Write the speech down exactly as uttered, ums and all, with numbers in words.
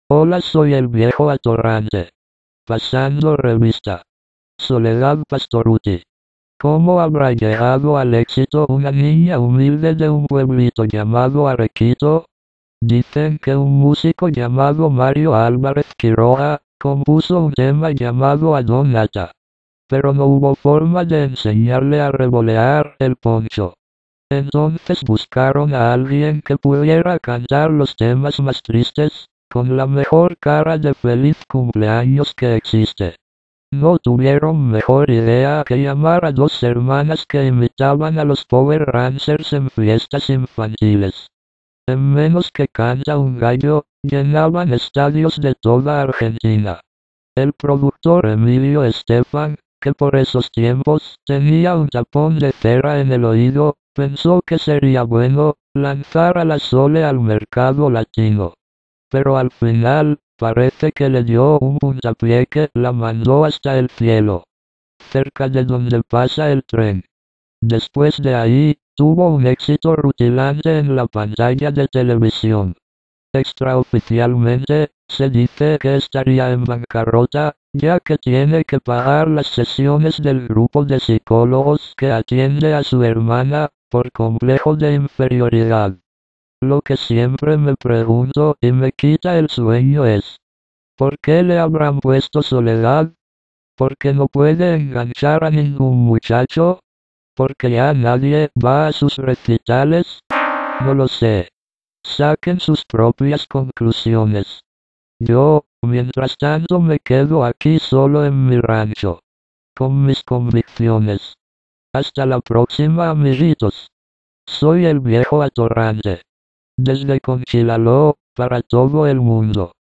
Hola, soy el viejo atorrante. Pasando revista. Soledad Pastoruti. ¿Cómo habrá llegado al éxito una niña humilde de un pueblito llamado Arequito? Dicen que un músico llamado Mario Álvarez Quiroga compuso un tema llamado Adonata. Pero no hubo forma de enseñarle a revolear el poncho. Entonces buscaron a alguien que pudiera cantar los temas más tristes, con la mejor cara de feliz cumpleaños que existe. No tuvieron mejor idea que llamar a dos hermanas que imitaban a los Power Rangers en fiestas infantiles. En menos que canta un gallo, llenaban estadios de toda Argentina. El productor Emilio Estefan, que por esos tiempos tenía un tapón de cera en el oído, pensó que sería bueno lanzar a la Sole al mercado latino. Pero al final, parece que le dio un puntapié que la mandó hasta el cielo, cerca de donde pasa el tren. Después de ahí, tuvo un éxito rutilante en la pantalla de televisión. Extraoficialmente, se dice que estaría en bancarrota, ya que tiene que pagar las sesiones del grupo de psicólogos que atiende a su hermana, por complejo de inferioridad. Lo que siempre me pregunto y me quita el sueño es, ¿por qué le habrán puesto Soledad? ¿Porque no puede enganchar a ningún muchacho? ¿Porque ya nadie va a sus recitales? No lo sé. Saquen sus propias conclusiones. Yo, mientras tanto, me quedo aquí solo en mi rancho, con mis convicciones. Hasta la próxima, amiguitos. Soy el viejo atorrante. Desde Conchilaló, para todo el mundo.